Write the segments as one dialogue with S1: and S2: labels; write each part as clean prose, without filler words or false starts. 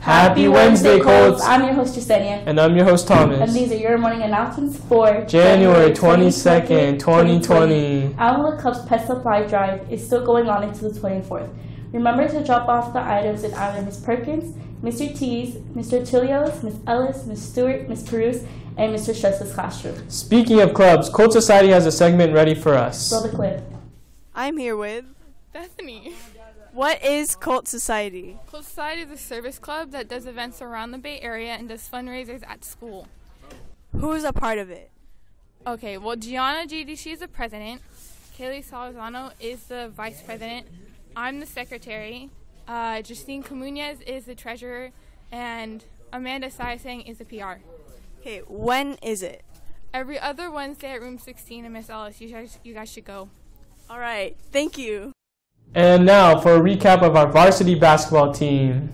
S1: Happy Wednesday, Colts!
S2: I'm your host, Jasenia.
S1: And I'm your host, Thomas.
S2: And these are your morning announcements for
S1: January 22nd, 2020.
S2: Alma Cub's Pet Supply Drive is still going on until the 24th. Remember to drop off the items in either Ms. Perkins, Mr. T's, Mr. Tilios, Ms. Ellis, Ms. Stewart, Ms. Peruse, and Mr. Stress's classroom.
S1: Speaking of clubs, Colt Society has a segment ready for us.
S2: Roll the clip.
S3: I'm here with
S4: Bethany.
S3: What is Colt Society?
S4: Colt Society is a service club that does events around the Bay Area and does fundraisers at school.
S3: Who's a part of it?
S4: Okay, well, Gianna GDC is the president. Kaylee Salazano is the vice president. I'm the secretary. Justine Camunez is the treasurer. And Amanda Saisang is the PR.
S3: Okay, when is it?
S4: Every other Wednesday at room 16 in Miss Ellis. You guys should go.
S3: All right, thank you.
S1: And now for a recap of our varsity basketball team.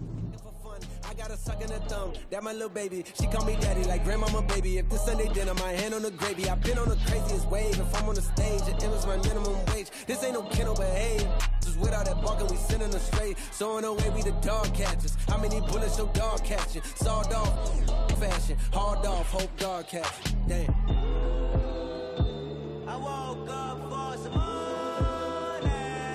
S5: That my little baby, she call me daddy like grandmama baby. If this Sunday dinner, my hand on the gravy. I've been on the craziest wave. If I'm on the stage, it was my minimum wage. This ain't no kennel behave. Just without that barking, we sending them straight. So in a way, we the dog catchers. How many bullets your dog catching? Sawed off, fashion, hard off, hope dog catch. Damn. I woke up for some money.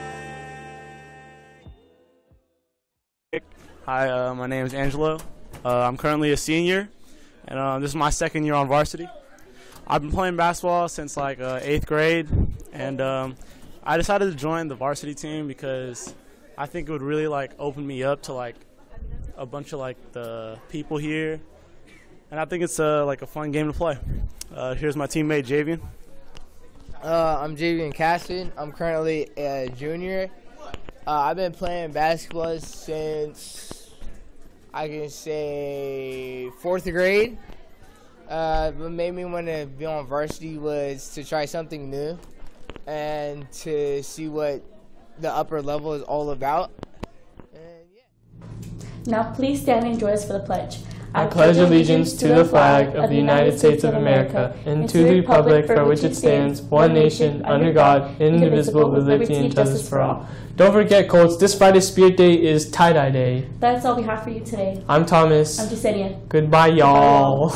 S6: Hi, my name is Angelo. I'm currently a senior, and this is my second year on varsity. I've been playing basketball since like 8th grade, and I decided to join the varsity team because I think it would really like open me up to like a bunch of like the people here, and I think it's like a fun game to play. Here's my teammate Javian.
S7: I'm Javian Caston. I'm currently a junior. I've been playing basketball since I can say 4th grade. What made me want to be on varsity was to try something new and to see what the upper level is all about. And yeah.
S2: Now please stand and join us for the pledge.
S1: I pledge allegiance to the flag of the United States of America and to the republic for which it stands, one nation, under God, indivisible, with liberty and justice for all. Don't forget, Colts, this Friday's Spirit Day is Tie-Dye Day.
S2: That's all we have for you today.
S1: I'm Thomas.
S2: I'm Jasenia.
S1: Goodbye, y'all.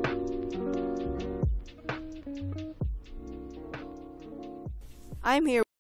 S3: I'm here